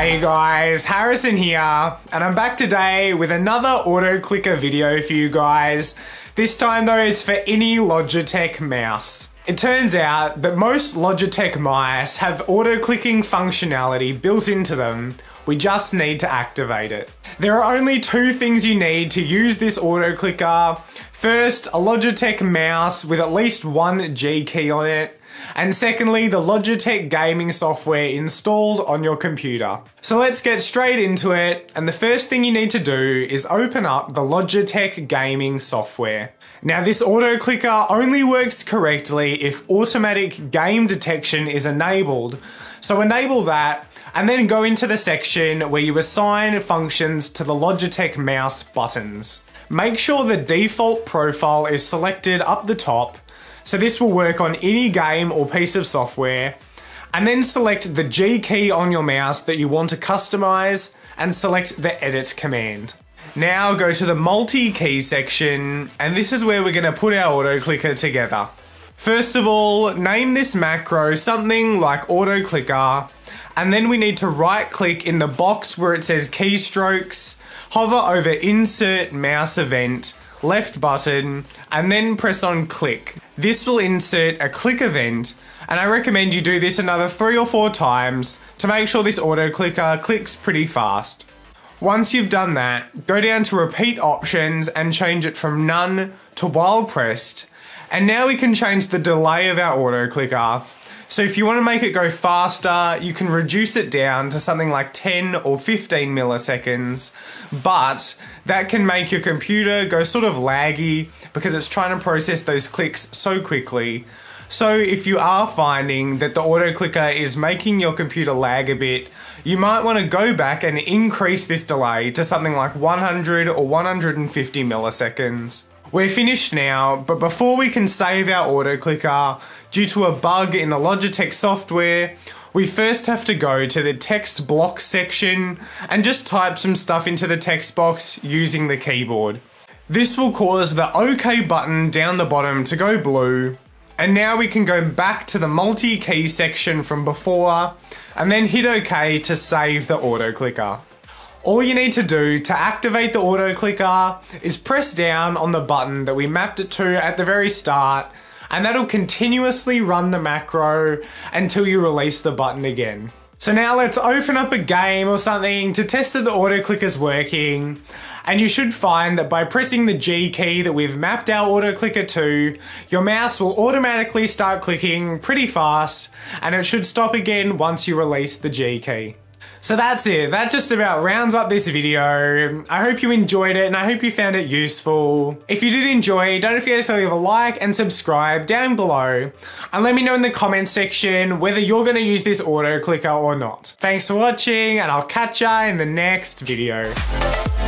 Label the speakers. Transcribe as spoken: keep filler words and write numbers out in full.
Speaker 1: Hey guys, Harrison here, and I'm back today with another auto clicker video for you guys. This time though, it's for any Logitech mouse. It turns out that most Logitech mice have auto clicking functionality built into them. We just need to activate it. There are only two things you need to use this auto clicker. First, a Logitech mouse with at least one G key on it. And secondly, the Logitech gaming software installed on your computer. So let's get straight into it, and the first thing you need to do is open up the Logitech gaming software. Now this auto clicker only works correctly if automatic game detection is enabled. So enable that, and then go into the section where you assign functions to the Logitech mouse buttons. Make sure the default profile is selected up the top, so this will work on any game or piece of software, and then select the G key on your mouse that you want to customize and select the edit command. Now go to the multi-key section, and this is where we're going to put our auto clicker together. First of all, name this macro something like auto clicker, and then we need to right click in the box where it says keystrokes, hover over insert mouse event, left button, and then press on click. This will insert a click event, and I recommend you do this another three or four times to make sure this auto clicker clicks pretty fast. Once you've done that, go down to repeat options and change it from none to while pressed, and now we can change the delay of our auto clicker. So if you want to make it go faster, you can reduce it down to something like ten or fifteen milliseconds, but that can make your computer go sort of laggy because it's trying to process those clicks so quickly. So if you are finding that the auto clicker is making your computer lag a bit, you might want to go back and increase this delay to something like one hundred or one hundred fifty milliseconds. We're finished now, but before we can save our auto clicker, due to a bug in the Logitech software, we first have to go to the text block section and just type some stuff into the text box using the keyboard. This will cause the OK button down the bottom to go blue, and now we can go back to the multi-key section from before and then hit OK to save the auto clicker. All you need to do to activate the auto clicker is press down on the button that we mapped it to at the very start, and that'll continuously run the macro until you release the button again. So now let's open up a game or something to test that the auto clicker's working, and you should find that by pressing the G key that we've mapped our auto clicker to, your mouse will automatically start clicking pretty fast, and it should stop again once you release the G key. So that's it, that just about rounds up this video. I hope you enjoyed it and I hope you found it useful. If you did enjoy, don't forget to leave a like and subscribe down below. And let me know in the comments section whether you're going to use this auto clicker or not. Thanks for watching, and I'll catch ya in the next video.